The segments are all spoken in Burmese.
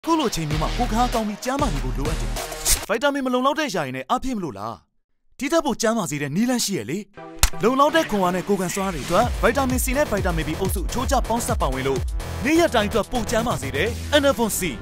ခုလိုချိန်မျိုးမှာကိုကားကောင်းပြီးကျန်းမာနေဖို့လိုအပ်တယ်။ဗိုက်တာမင်မလုံလောက်တဲ့ຢာရည်နဲ့အပြည့်မလို့လား။ဒီသက်ဖို့ကျန်းမာစေတဲ့နီးလန်းရှိရလေ။လုံလောက်တဲ့ခွန်အားနဲ့ကိုကန်စွမ်းရည်အတွက်ဗိုက်တာမင် C နဲ့ဗိုက်တာမင် B အုပ်စုအချိုးကျပေါင်းစပ်ပါဝင်လို့နေ့ရက်တိုင်းအတွက်ပိုကျန်းမာစေတဲ့ Enervon C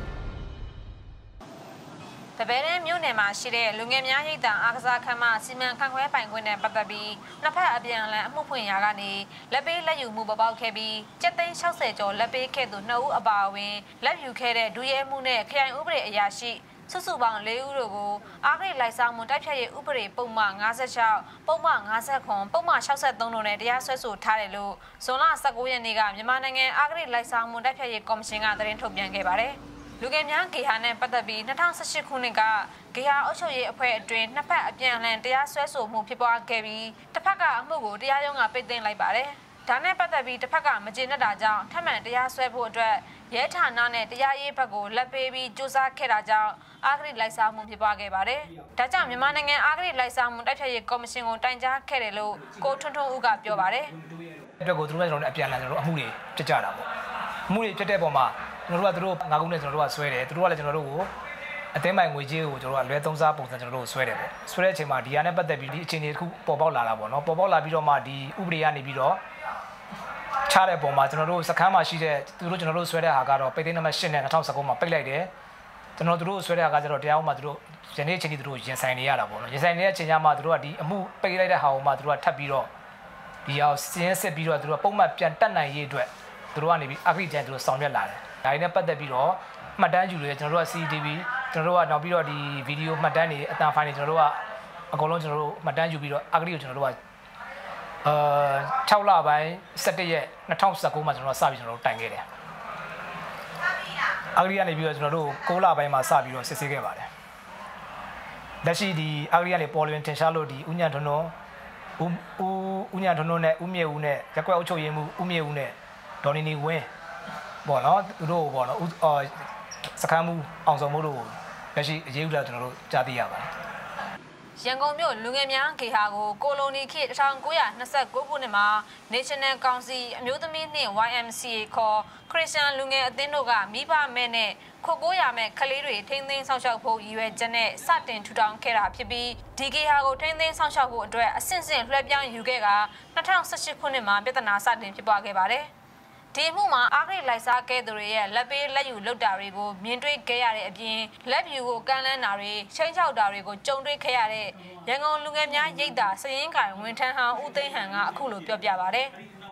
တပည့်တဲ့မြို့နယ်မှာရှိတဲ့လူငယ်များရိပ်သာအားကစားခန်းမစီမံခန့်ခွဲပိုင်ခွင့်နဲ့ပတ်သက်ပြီးနှစ်ဖက်အပြန်အလှန်အမှုဖွင့်ရာကနေလက်ပေးလက်ယူမှုပေါ်ပေါက်ခဲ့ပြီး760ကျော်လက်ပေးခဲ့သူ2ဦးအပါအဝင်လက်ယူခဲ့တဲ့ဒုရဲမှုနဲ့ခရိုင်ဥပဒေအရာရှိစုစုပေါင်း4ဦးတို့ကိုအာဂရိလိုက်ဆောင်မှုတိုက်ဖြတ်ရေးဥပဒေပုံမှန်56ပုံမှန်59ပုံမှန်63တို့နဲ့တရားစွဲဆိုထားတယ်လို့ဇွန်လ19ရက်နေ့ကမြန်မာနိုင်ငံအာဂရိလိုက်ဆောင်မှုတိုက်ဖြတ်ရေးကော်မရှင်ကသတင်းထုတ်ပြန်ခဲ့ပါတယ်လူငယ်များဂေဟာနဲ့ပတ်သက်ပြီး2018ခုနှစ်ကဂေဟာအုပ်ချုပ်ရေးအဖွဲ့အတွင်းနှစ်ဖက်အပြန်အလှန်တရားစွဲဆိုမှုဖြစ်ပွားခဲ့ပြီးတစ်ဖက်ကအမှုကိုတရားရုံးကပိတ်သိမ်းလိုက်ပါတယ်။ဒါနဲ့ပတ်သက်ပြီးတစ်ဖက်ကမကျေနပ်တာကြောင့်ထပ်မံတရားစွဲဖို့အတွက်ရဲဌာနနဲ့တရားရေးဘက်ကိုလက်ပေးပြီးစူးစမ်းခဲ့တာကြောင့်အာဂရိလိုက်စားမှုဖြစ်ပွားခဲ့ပါတယ်။ဒါကြောင့်မြန်မာနိုင်ငံအာဂရိလိုက်စားမှုတိုက်ဖျက်ရေးကော်မရှင်ကိုတိုင်ကြားခဲ့တယ်လို့ကိုထွန်းထွန်းဦးကပြောပါတယ်။အတွက်ကိုသူတို့ကကျွန်တော်တို့အပြန်အလှန်ကျွန်တော်တို့အမှုတွေပြကြတာပေါ့။အမှုတွေပြတဲ့ပုံမှာကျွန်တော်တို့ကငါးခုနဲ့ကျွန်တော်တို့ကဆွဲတယ်သူတို့ကလည်းကျွန်တော်တို့ကိုအသိမိုင်ငွေကြေးကိုကျွန်တော်တို့ကလွဲသုံးစားပုံစံကျွန်တော်တို့ဆွဲတယ်ပေါ့ဆွဲတဲ့အချိန်မှာဒီဟာနဲ့ပတ်သက်ပြီးဒီအခြေအနေတစ်ခုပေါ်ပေါက်လာတာပေါ့နော်ပေါ်ပေါက်လာပြီးတော့မှဒီဥပဒေကနေပြီးတော့ချတဲ့ပုံမှာကျွန်တော်တို့စခန်းမှာရှိတဲ့သူတို့ကျွန်တော်တို့ဆွဲတဲ့ဟာကတော့ပိတ်သိမ်းနံပါတ်8နဲ့2019မှာပိတ်လိုက်တယ်ကျွန်တော်တို့ဆွဲတဲ့ဟာကကျတော့တရားဥပဒေမှာသူတို့ယနေ့အချိန်ကြီးသူတို့ရင်ဆိုင်နေရတာပေါ့နော်ရင်ဆိုင်နေတဲ့အချိန်ကျမှသူတို့ကဒီအမှုပိတ်လိုက်တဲ့ဟာကိုမှသူတို့ကထပ်ပြီးတော့ဒီဟာကိုစဉ်းစစ်ပြီးတော့သူတို့ကပုံမှန်ပြန်တက်နိုင်ရေးအတွက်သူတို့ကနေပြီးအဂရိကျန်သူတို့ဆောင်ရွက်လာတယ်ဒါတွေနဲ့ပတ်သက်ပြီးတော့မှတ်တမ်းယူတယ်ကျွန်တော်တို့က CCTV ကျွန်တော်တို့ကနောက်ပြီးတော့ဒီဗီဒီယိုမှတ်တမ်းတွေအတန်ဖိုင်တွေကျွန်တော်တို့ကအကုန်လုံးကျွန်တော်တို့မှတ်တမ်းယူပြီးတော့အဂရိကိုကျွန်တော်တို့က6လပိုင်း17ရက်2019မှာကျွန်တော်တို့စပြီးကျွန်တော်တို့တိုင်ခဲ့တယ်အဂရိကနေပြီးတော့ကျွန်တော်တို့6လပိုင်းမှာစပြီးတော့စစ်ဆေးခဲ့ပါတယ်လက်ရှိဒီအဂရိကနေပေါ်လွင်ထင်ရှားလို့ဒီဥညံထွန်းဦးညံထွန်းနဲ့ဦးမြေဦးနဲ့ရက်ကွက်အုပ်ချုပ်ရေးမှူးဦးမြေဦးနဲ့ဒေါ်နီနီဝင်းပေါ့နော်သူတို့ပေါ့နော်စခန်းမှုအောင်စုံမှုတို့လက်ရှိအရေးဥလာကျွန်တော်တို့ကြားသိရပါတယ်ရန်ကုန်မြို့လူငယ်များဂေဟာကိုကိုလိုနီခေတ်1929ခုနှစ်မှာ National Council အမျိုးသမီးနှင့် YMCA ခေါ်ခရစ်ယာန်လူငယ်အသင်းတို့ကမိဘမဲ့နဲ့ခိုကိုရမဲ့ကလေးတွေထိန်းသိမ်းဆောင်ရှောက်ဖို့ရည်ရွယ်ချက်နဲ့စတင်ထူထောင်ခဲ့တာဖြစ်ပြီးဒီဂေဟာကိုထိန်းသိမ်းဆောင်ရှောက်ဖို့အတွက်အဆင့်ဆင့်လွှဲပြောင်းယူခဲ့က2018ခုနှစ်မှာပြည်ထနာစတင်ဖြစ်ပွားခဲ့ပါတယ်ဒီမှုမှာအာဂရိလိုက်စားခဲ့သူတွေရဲ့လက်ပေးလက်ယူလုပ်တာတွေကိုမြင်တွေ့ခဲ့ရတဲ့အပြင်လက်ဖြူကိုကမ်းလှမ်းတာတွေချိန်ချောက်တာတွေကိုကြုံတွေ့ခဲ့ရတဲ့ရန်ကုန်လူငယ်များရိပ်သာစရင်ကိုင်ဝန်ထမ်းဟောင်းဦးသိန်းဟန်ကအခုလိုပြောပြပါတယ်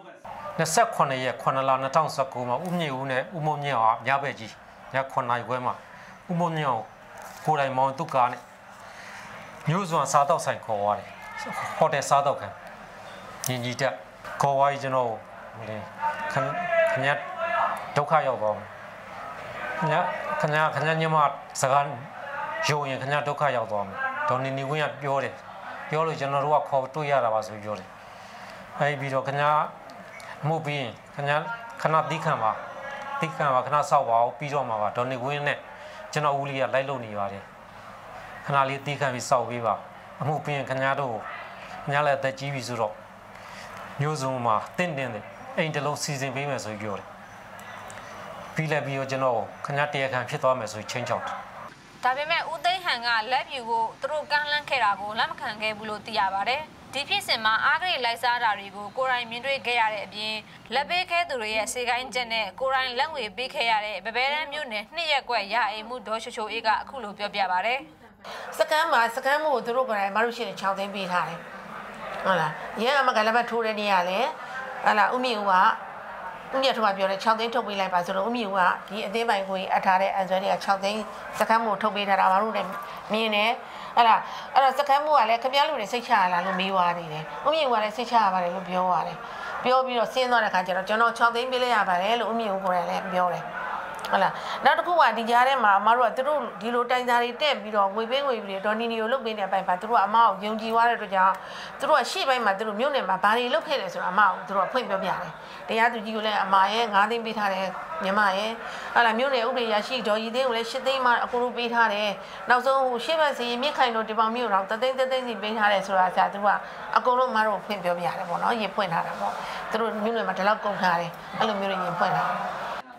28ရက်9လ2019မှာဦးမြေဦးနဲ့ဦးမုံမြင့်ဟာညဘက်ကြီးည9နာရီခွဲမှာဦးမုံမြင့်ကိုယ်တိုင်မောင်သူကားနဲ့မျိုးစွာစားတော့ဆိုင်ခေါ်သွားတယ်ဟိုတယ်စားတော့ခံညီညီတက်ခေါ်သွားပြီးကျွန်တော်ခင်ဗျာဒုက္ခရောက်ပါဘူးခင်ဗျာညမစကားယုံရင်ခင်ဗျာဒုက္ခရောက်သွားမယ်ဒေါ်နီနီဝင်းကပြောတယ်ပြောလို့ကျွန်တော်တို့ကခေါ်တွေ့ရတာပါဆိုပြောတယ်အဲဒီပြီးတော့ခင်ဗျာမှုပြီးရင်ခင်ဗျာခဏသီးခံပါခဏဆောက်ပါဦးပြီးတော့မှာပါဒေါ်နီဝင်းနဲ့ကျွန်တော်ဦးလေးကလိုက်လို့နေပါတယ်ခဏလေးသီးခံပြီးဆောက်ပေးပါအမှုပြီးရင်ခင်ဗျာတို့ခင်ဗျာလည်းအသက်ကြီးပြီဆိုတော့မျိုးစုံမှာတင့်တယ်အိမ်တလုံးစီစဉ်ပေးမယ်ဆိုပြောတယ်ပြီးလည်းပြီးတော့ကျွန်တော်ခင်ဗျာတရားခံဖြစ်သွားမယ်ဆိုချင်းချောက်တယ်ဒါပေမဲ့ဦးသိန်းဟန်ကလက်ဖြူကိုသူတို့ကမ်းလှမ်းခဲ့တာကိုလက်မခံခဲ့ဘူးလို့သိရပါတယ်ဒီဖြစ်စဉ်မှာအာဂရိလိုက်စားတာတွေကိုကိုယ်တိုင်မြင်တွေ့ခဲ့ရတဲ့အပြင်လက်ပေးခဲသူတွေရဲ့စေကိုင်းချက်နဲ့ကိုယ်တိုင်လက်ငွေပေးခဲ့ရတဲ့ဗဘဲတန်းမြို့နယ်2ရက်ကွက်ရအိမ်မှုဒေါ်ချိုချိုအေးကအခုလိုပြောပြပါတယ်စကမ်းမှုကိုသူတို့ကလည်းမတို့ရှိတဲ့6သိန်းပေးထားတယ်ဟုတ်လားရဲအမကလည်းပဲထိုးတဲ့နေရလဲဟာလာဦးမြေဦးကဦးမြတ်ထွန်းကပြောတယ်6သိန်းထုတ်ပေးလိုက်ပါဆိုတော့ဦးမြေဦးကဒီအသေးပိုင်ကိုအထားတဲ့အန်ဆွဲတွေက6သိန်းစကမ်းမှုထုတ်ပေးထားတာမတို့လည်းမြင်တယ်ဟာလာအဲ့တော့စကမ်းမှုကလည်းခင်ဗျားလူတွေစိတ်ချရလားလို့မေးသွားတယ်ဦးမြေဦးကလည်းစိတ်ချရပါတယ်လို့ပြောသွားတယ်ပြောပြီးတော့ဆင်းသွားတဲ့ခါကျတော့ကျွန်တော်6သိန်းပေးလိုက်ရပါတယ်လို့ဦးမြေဦးကိုယ်တိုင်လည်းပြောတယ်ဟုတ်လားနောက်တစ်ခုကဒီကြားထဲမှာအမတို့ကသူတို့ဒီလိုတိုင်စာတွေတက်ပြီးတော့ငွေပေးပြီးဒေါ်နီနီကိုလုတ်ပေးတဲ့အပိုင်းမှာသူတို့ကအမကိုယုံကြည်သွားတဲ့အတွက်ကြောင့်သူတို့ကရှေ့ပိုင်းမှာသူတို့မြို့နယ်မှာဘာတွေလုတ်ခဲ့လဲဆိုတာအမကိုသူတို့ကဖွင့်ပြောပြတယ်တရားသူကြီးကလည်းအမရဲ့9သိန်းပေးထားတယ်ညီမရဲ့ဟုတ်လားမြို့နယ်ဥပဒေရရှိဒေါ်ရီသိန်းကိုလည်း10သိန်းမှအကူလို့ပေးထားတယ်နောက်ဆုံးရှေ့ဘက်စီမြင့်ခိုင်တို့ဒီပေါင်မြို့တော်3သိန်းစီပေးထားတယ်ဆိုတာဆရာသူကအကုန်လုံးမတို့ဖွင့်ပြောပြရတယ်ပေါ့နော်ရင်ဖွင့်ထားတာပေါ့သူတို့မြို့နယ်မှာဒီလောက်ကုန်ထားတယ်အဲ့လိုမျိုးတွေရင်ဖွင့်ထားတယ်အာဂရိ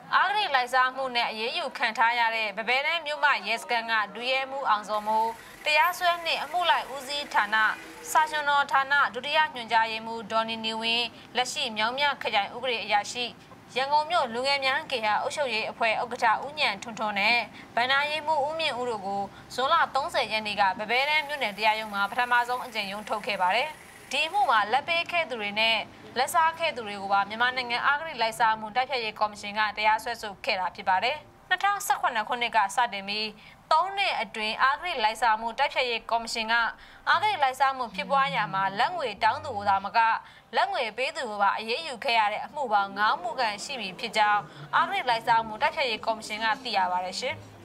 လိုက်စားမှုနဲ့အရေးယူခံထားရတဲ့ဗဘဲတန်းမြို့မရဲစခန်းကဒူရဲမှုအောင်စောမိုးတရားစွဲနှင့်အမှုလိုက်ဦးစီးဌာနစာရှင်တော်ဌာနဒုတိယညွှန်ကြားရေးမှူးဒေါ်နီနီဝင်းလက်ရှိမြောင်းမြခရိုင်ဥပဒေအရာရှိရန်ကုန်မြို့လူငယ်များကေဟာအုပ်ချုပ်ရေးအဖွဲ့ဥက္ကဋ္ဌဦးညံထွန်းထွန်းနဲ့ဗန္နာရေးမှူးဦးမြင့်ဦးတို့ကိုဇွန်လ30ရက်နေ့ကဗဘဲတန်းမြို့နယ်တရားရုံးမှာပထမဆုံးအကြိမ်ရုံးထုတ်ခဲ့ပါတယ်။ဒီမှုမှာလက်ပေးခဲ့သူတွေနဲ့လက်စားခဲ့သူတွေကိုပါမြန်မာနိုင်ငံအာဂရိလိုက်စားမှုတိုက်ဖျက်ရေးကော်မရှင်ကတရားစွဲဆိုခဲ့တာဖြစ်ပါတယ်။2018ခုနှစ်ကစတင်ပြီး3နှစ်အတွင်းအာဂရိလိုက်စားမှုတိုက်ဖျက်ရေးကော်မရှင်ကအာဂရိလိုက်စားမှုဖြစ်ပွားရာမှာလက်ငွေတောင်းသူကမကလက်ငွေပေးသူကပါအရေးယူခဲ့ရတဲ့အမှုပေါင်း9မှုခန့်ရှိပြီဖြစ်ကြောင်းအာဂရိလိုက်စားမှုတိုက်ဖျက်ရေးကော်မရှင်ကသိရပါတယ်ရှင်။